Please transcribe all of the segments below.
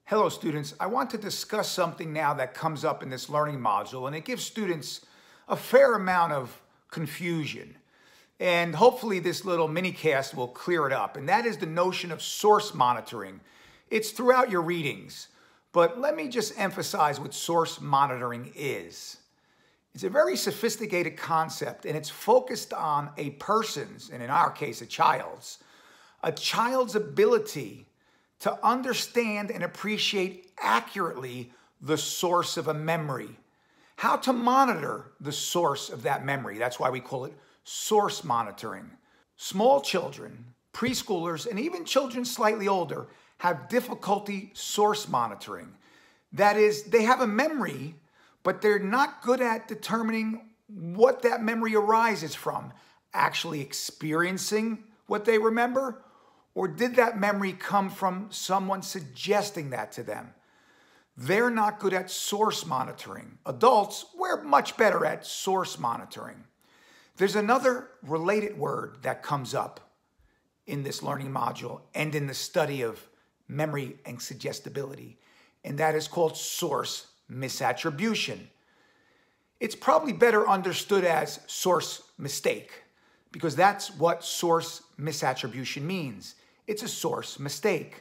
Hello students, I want to discuss something now that comes up in this learning module, and it gives students a fair amount of confusion. And hopefully this little mini cast will clear it up, and that is the notion of source monitoring. It's throughout your readings, but let me just emphasize what source monitoring is. It's a very sophisticated concept, and it's focused on a person's, and in our case a child's ability to understand and appreciate accurately the source of a memory. How to monitor the source of that memory. That's why we call it source monitoring. Small children, preschoolers, and even children slightly older have difficulty source monitoring. That is, they have a memory, but they're not good at determining what that memory arises from. Actually experiencing what they remember, or did that memory come from someone suggesting that to them? They're not good at source monitoring. Adults, we're much better at source monitoring. There's another related word that comes up in this learning module and in the study of memory and suggestibility, and that is called source misattribution. It's probably better understood as source mistake, because that's what source misattribution means. It's a source mistake.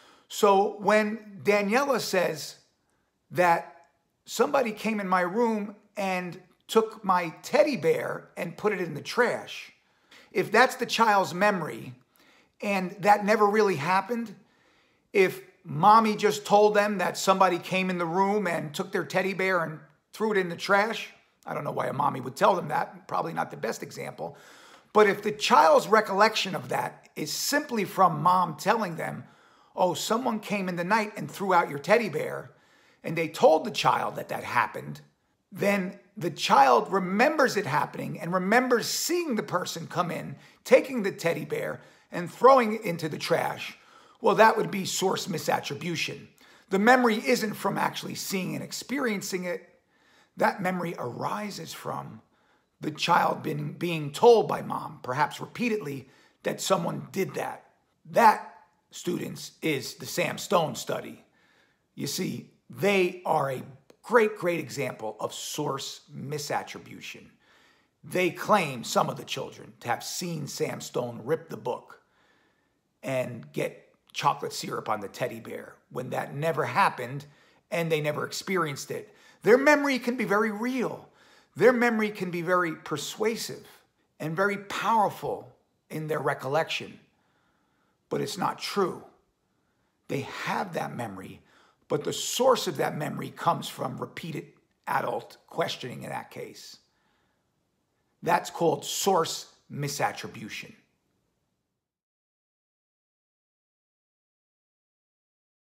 So when Daniela says that somebody came in my room and took my teddy bear and put it in the trash, if that's the child's memory and that never really happened, if mommy just told them that somebody came in the room and took their teddy bear and threw it in the trash, I don't know why a mommy would tell them that, probably not the best example. But if the child's recollection of that is simply from mom telling them, oh, someone came in the night and threw out your teddy bear, and they told the child that that happened, then the child remembers it happening and remembers seeing the person come in, taking the teddy bear and throwing it into the trash. Well, that would be source misattribution. The memory isn't from actually seeing and experiencing it. That memory arises from the child being told by mom, perhaps repeatedly, that someone did that. That, students, is the Sam Stone study. You see, they are a great example of source misattribution. They claim, some of the children, to have seen Sam Stone rip the book and get chocolate syrup on the teddy bear, when that never happened and they never experienced it. Their memory can be very real. Their memory can be very persuasive and very powerful in their recollection, but it's not true. They have that memory, but the source of that memory comes from repeated adult questioning in that case. That's called source misattribution.